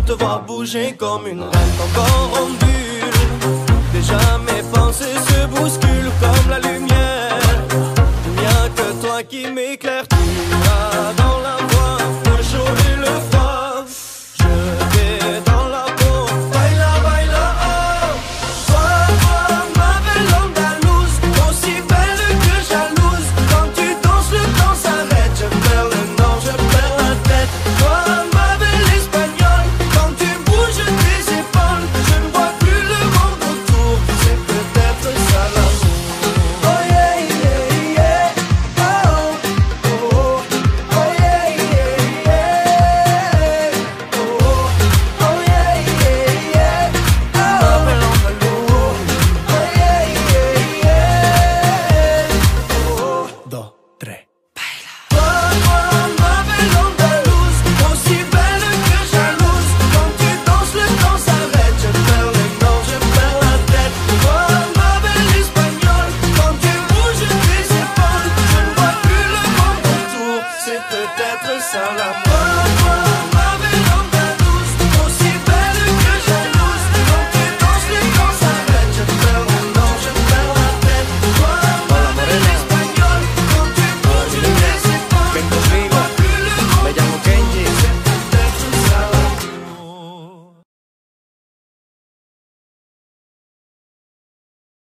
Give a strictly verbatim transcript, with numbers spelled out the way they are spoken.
te voir bouger comme une reine encore en bulle. Déjà mes pensées se bousculent comme la lumière. Il n'y a que toi qui m'éclaire. Tu as dans la voix le chaud et le froid. Je vais dans la peau. Baila, baila, oh. Toi, toi, ma belle andalouse, aussi belle que jalouse. Quand tu danses, le temps s'arrête. Je perds le nord, je perds la tête. Toi, ma belle espagnole, quand tu bouges tes épaules, je ne vois plus le monde autour. C'est peut-être ça l'amour. Oh yeah, yeah, yeah. Oh, oh, oh. Oh yeah, yeah, yeah. Oh, oh yeah, yeah, yeah. Ma belle andalouse. Oh yeah, yeah, yeah. Oh, dos, tres. Toi, toi, ma belle andalouse, aussi belle que jalouse. Quand tu danses, le temps s'arrête. Je perds le nord, je perds la tête. Toi, ma belle espagnole, quand tu bouges tes épaules, je ne vois plus le monde autour. C'est peut-être ça l'amour.